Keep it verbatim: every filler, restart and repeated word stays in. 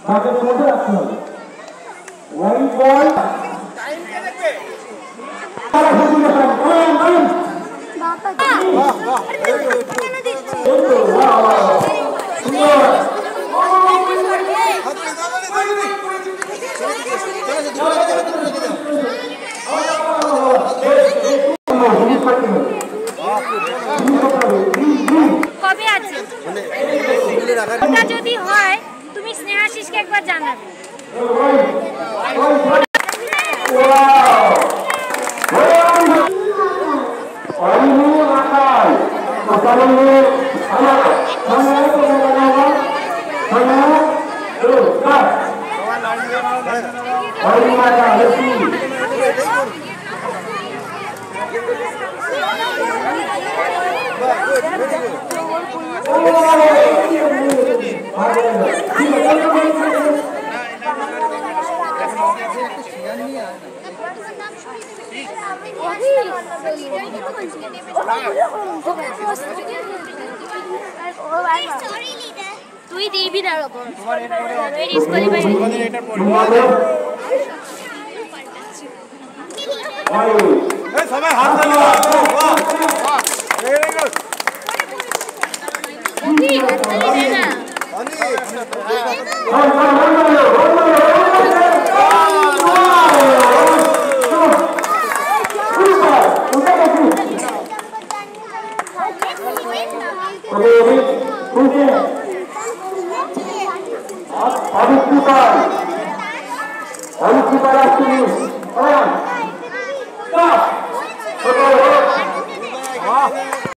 মাঠের মধ্যে রাখতে হবে। ওয়ান বল কবে আছে ওটা যদি হয় তুমি স্নেহাশিসকে একবার জানাবে। তুই দিবি না রকম সবাই হাত Stop!